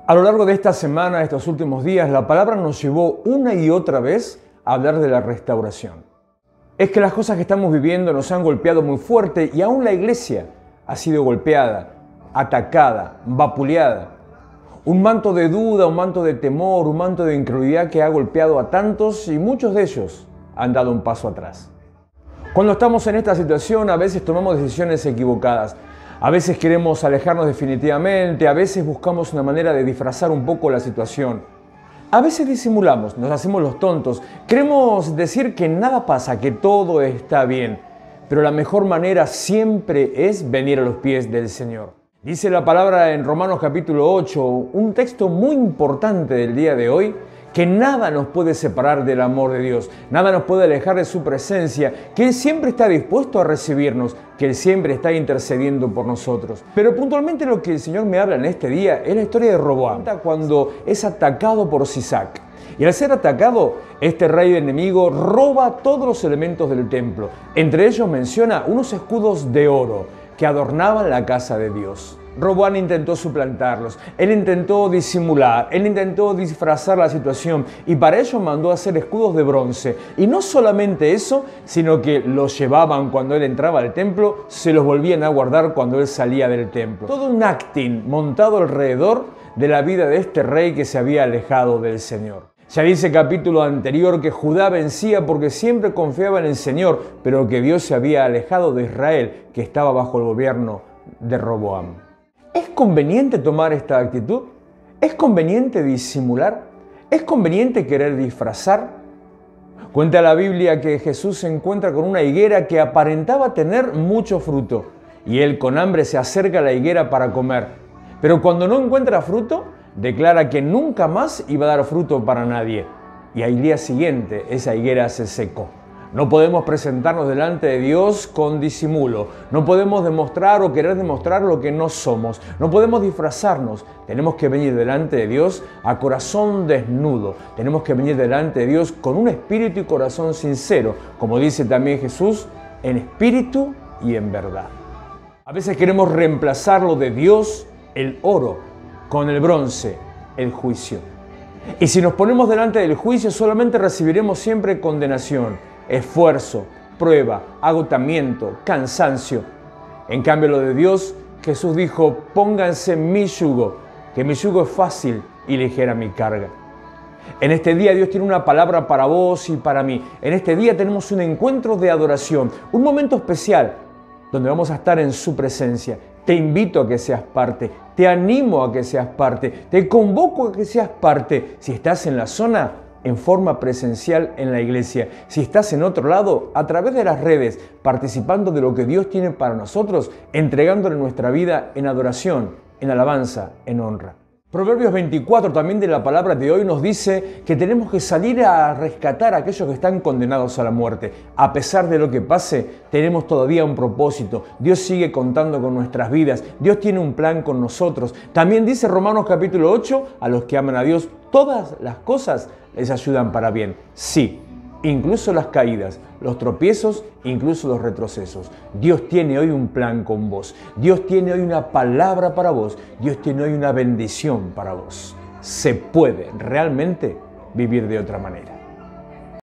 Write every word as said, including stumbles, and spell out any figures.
A lo largo de esta semana, estos últimos días, la palabra nos llevó una y otra vez a hablar de la restauración. Es que las cosas que estamos viviendo nos han golpeado muy fuerte y aún la iglesia ha sido golpeada, atacada, vapuleada. Un manto de duda, un manto de temor, un manto de incredulidad que ha golpeado a tantos y muchos de ellos han dado un paso atrás. Cuando estamos en esta situación, a veces tomamos decisiones equivocadas. A veces queremos alejarnos definitivamente, a veces buscamos una manera de disfrazar un poco la situación. A veces disimulamos, nos hacemos los tontos, queremos decir que nada pasa, que todo está bien. Pero la mejor manera siempre es venir a los pies del Señor. Dice la palabra en Romanos capítulo ocho, un texto muy importante del día de hoy, que nada nos puede separar del amor de Dios, nada nos puede alejar de su presencia, que Él siempre está dispuesto a recibirnos, que Él siempre está intercediendo por nosotros. Pero puntualmente lo que el Señor me habla en este día es la historia de Roboam, cuando es atacado por Sisac. Y al ser atacado, este rey enemigo roba todos los elementos del templo. Entre ellos menciona unos escudos de oro que adornaban la casa de Dios. Roboam intentó suplantarlos, él intentó disimular, él intentó disfrazar la situación y para ello mandó a hacer escudos de bronce. Y no solamente eso, sino que los llevaban cuando él entraba al templo, se los volvían a guardar cuando él salía del templo. Todo un acting montado alrededor de la vida de este rey que se había alejado del Señor. Ya dice el capítulo anterior que Judá vencía porque siempre confiaba en el Señor, pero que Dios se había alejado de Israel, que estaba bajo el gobierno de Roboam. ¿Es conveniente tomar esta actitud? ¿Es conveniente disimular? ¿Es conveniente querer disfrazar? Cuenta la Biblia que Jesús se encuentra con una higuera que aparentaba tener mucho fruto y él con hambre se acerca a la higuera para comer. Pero cuando no encuentra fruto, declara que nunca más iba a dar fruto para nadie. Y al día siguiente esa higuera se secó. No podemos presentarnos delante de Dios con disimulo. No podemos demostrar o querer demostrar lo que no somos. No podemos disfrazarnos. Tenemos que venir delante de Dios a corazón desnudo. Tenemos que venir delante de Dios con un espíritu y corazón sincero. Como dice también Jesús, en espíritu y en verdad. A veces queremos reemplazar lo de Dios, el oro, con el bronce, el juicio. Y si nos ponemos delante del juicio, solamente recibiremos siempre condenación, esfuerzo, prueba, agotamiento, cansancio. En cambio, lo de Dios, Jesús dijo, pónganse mi yugo, que mi yugo es fácil y ligera mi carga. En este día Dios tiene una palabra para vos y para mí. En este día tenemos un encuentro de adoración, un momento especial donde vamos a estar en su presencia. Te invito a que seas parte, te animo a que seas parte, te convoco a que seas parte. Si estás en la zona, en forma presencial en la iglesia. Si estás en otro lado, a través de las redes, participando de lo que Dios tiene para nosotros, entregándole nuestra vida en adoración, en alabanza, en honra. Proverbios veinticuatro, también de la palabra de hoy, nos dice que tenemos que salir a rescatar a aquellos que están condenados a la muerte. A pesar de lo que pase, tenemos todavía un propósito. Dios sigue contando con nuestras vidas. Dios tiene un plan con nosotros. También dice Romanos capítulo ocho, a los que aman a Dios, todas las cosas les ayudan para bien. Sí, incluso las caídas, los tropiezos, incluso los retrocesos. Dios tiene hoy un plan con vos. Dios tiene hoy una palabra para vos. Dios tiene hoy una bendición para vos. Se puede realmente vivir de otra manera.